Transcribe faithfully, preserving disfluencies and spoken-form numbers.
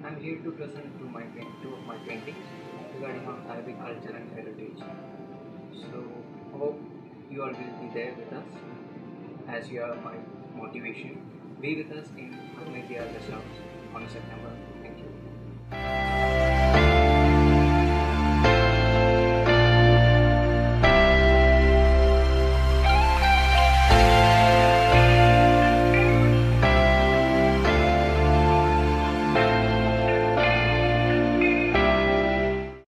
I'm here to present to my two of my paintings regarding on Arabic culture and heritage. So hope you all will be there with us as you are my motivation. Be with us in Community Artist House on September. Thank you.